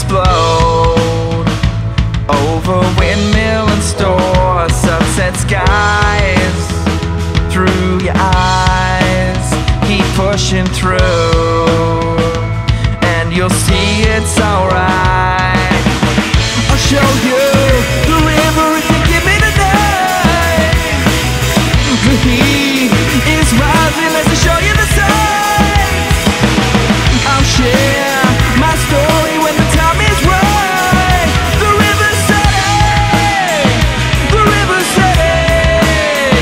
explode over windmill and store, sunset skies through your eyes. Keep pushing through and you'll see it's alright. I'll show you the river if you give me the night. The heat is rising as I show you the sights. I'll share my story when the time is right. The river's setting, the river's setting.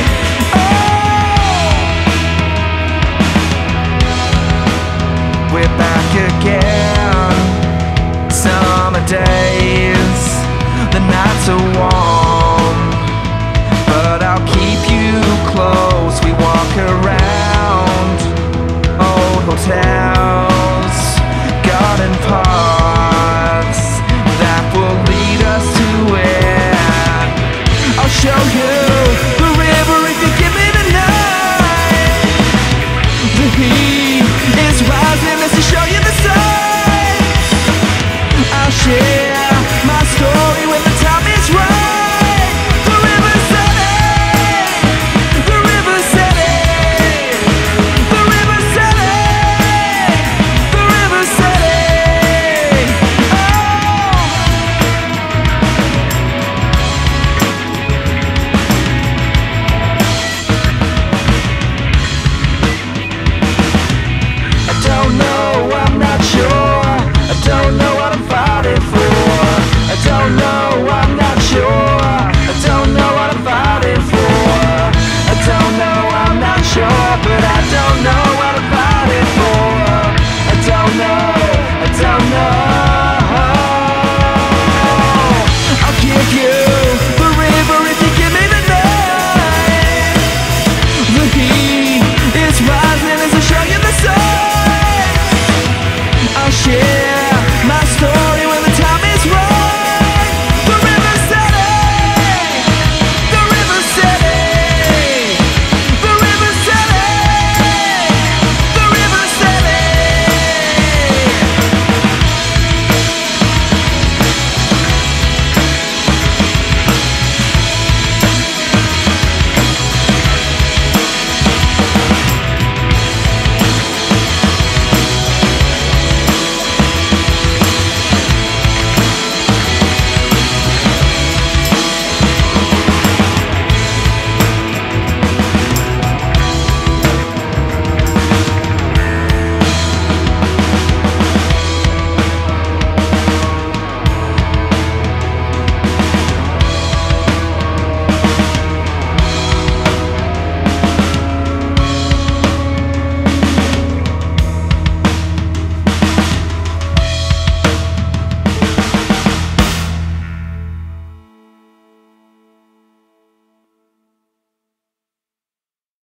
Oh, we're back again. Summer days, the nights are warm, but I'll keep you close. We walk around old hotels.